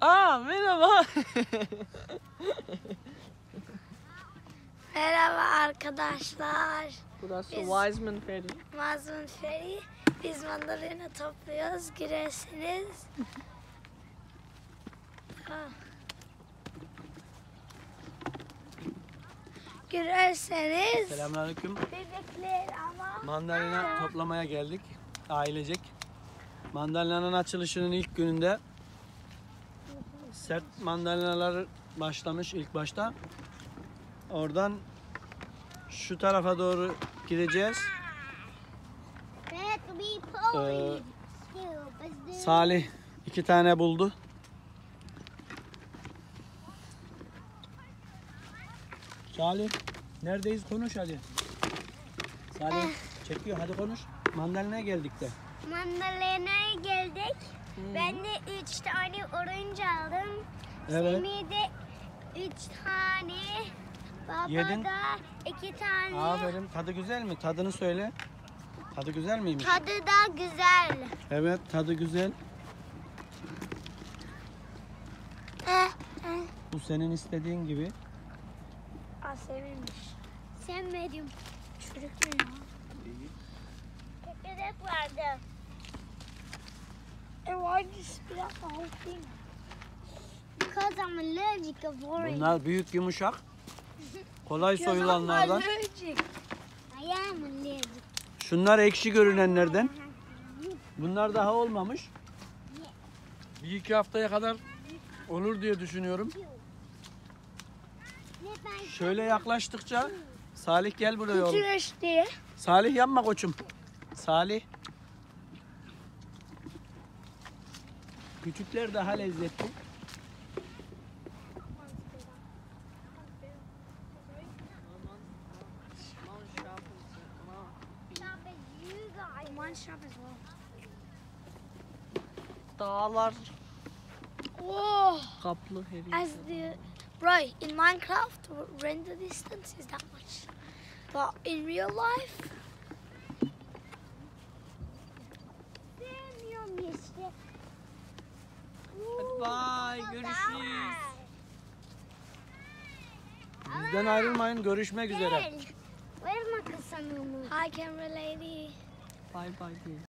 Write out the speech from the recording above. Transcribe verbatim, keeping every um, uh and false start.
Aa, merhaba. Merhaba arkadaşlar. Burası Biz- Wiseman Ferry. Mazmun Feri. Biz mandalina topluyoruz. Girersiniz. Ha. Girerseniz Selamünaleyküm. bebekler ama Mandalina toplamaya geldik. Ailecek. Mandalina'nın açılışının ilk gününde sert mandalinalar başlamış ilk başta. Oradan şu tarafa doğru gideceğiz. Ee, Salih iki tane buldu. Salih neredeyiz, konuş hadi. Salih çekiyor, hadi konuş. Mandalina'ya geldik de. Mandalina'ya geldik. Ben de üç tane orange aldım. Evet. Semih de üç tane. Baba Yedin. da iki tane. Aferin. Tadı güzel mi? Tadını söyle. Tadı güzel miymiş? Tadı da güzel. Evet, tadı güzel. Eh, eh. Bu senin istediğin gibi. Aa, sevilmiş. Sevmedim. Çürük mü ya? Çekirdek vardı. E why did you spit out the whole thing? Because I'm allergic of orange. Bunlar büyük, yumuşak. Kolay soyulanlardan. I'm allergic. I am allergic. Şunlar ekşi görünenlerden. Bunlar daha olmamış. Bir iki haftaya kadar olur diye düşünüyorum. Şöyle yaklaştıkça Salih gel buraya oğlum. Güneş diye. Salih yanma koçum. Salih. Küçükler daha lezzetli. Mine shop as well. Dağlar Oh, kaplı her yer. as the bro in Minecraft, render distance is that much, but in real life, Hadi bye, görüşürüz. Bizden ayrılmayın, görüşmek üzere. Hi camera lady. Bye bye.